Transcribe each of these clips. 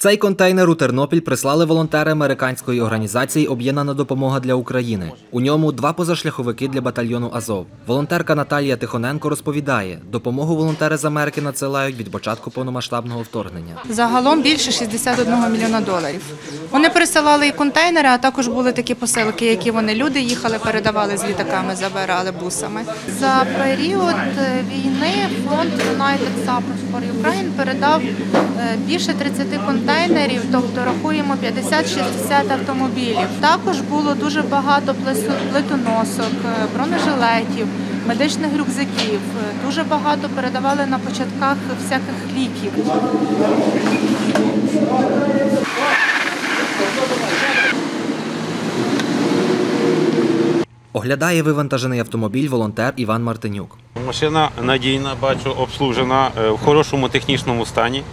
Цей контейнер у Тернопіль прислали волонтери американської організації «Об'єднана допомога для України». У ньому 2 позашляховики для батальйону «Азов». Волонтерка Наталія Тихоненко розповідає, допомогу волонтери з Америки надсилають від початку повномасштабного вторгнення. Загалом більше $61 мільйона. Вони присилали і контейнери, а також були такі посилки, які люди їхали, передавали з літаками, забирали бусами. За період війни фонд United Support for Ukraine передав більше 30 контейнерів, тобто рахуємо 50-60 автомобілів. Також було дуже багато плитоносок, бронежилетів, медичних рюкзаків. Дуже багато передавали на початках всяких ліків. Оглядає вивантажений автомобіль волонтер Іван Мартинюк. Машина надійна, бачу, обслужена, в хорошому технічному стані.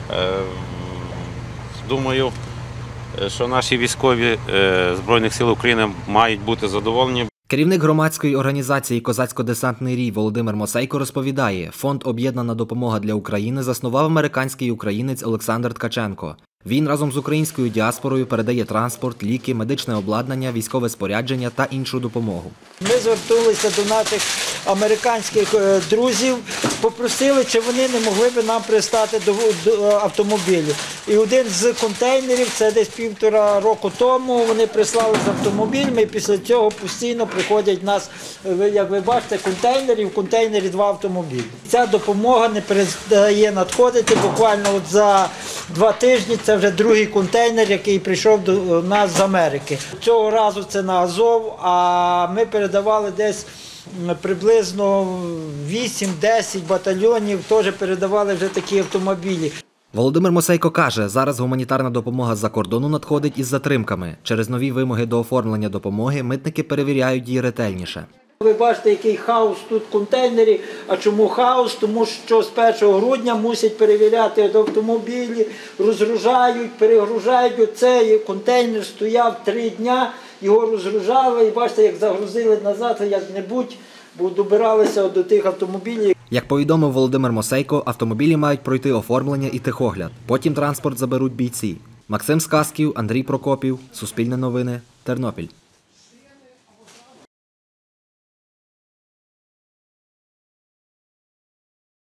Думаю, що наші військові Збройних сил України мають бути задоволені. Керівник громадської організації «Козацько-десантний рій» Володимир Мосейко розповідає, фонд «Об'єднана допомога для України» заснував американський українець Олександр Ткаченко. Він разом з українською діаспорою передає транспорт, ліки, медичне обладнання, військове спорядження та іншу допомогу. Ми звернулися до наших американських друзів, попросили, чи вони не могли б нам пристати до автомобілів. І один з контейнерів, це десь 1,5 року тому, вони прислали з автомобілем, і після цього постійно приходять нас, як ви бачите, в контейнері 2 автомобілі. Ця допомога не перестає надходити, буквально за 2 тижні це вже другий контейнер, який прийшов до нас з Америки. Цього разу це на Азов, а ми передавали десь приблизно 8-10 батальйонів, теж передавали вже такі автомобілі. Володимир Мосейко каже, зараз гуманітарна допомога з-за кордону надходить із затримками. Через нові вимоги до оформлення допомоги митники перевіряють її ретельніше. Ви бачите, який хаос тут в контейнері. А чому хаос? Тому що з 1 грудня мусять перевіряти автомобілі, розгружають, перегружають. Оцей контейнер стояв 3 дня, його розгружали і бачите, як загрузили назад, як-небудь, бо добиралися до тих автомобілів. Як повідомив Володимир Мосейко, автомобілі мають пройти оформлення і техогляд. Потім транспорт заберуть бійці. Максим Сказків, Андрій Прокопів, Суспільне новини, Тернопіль.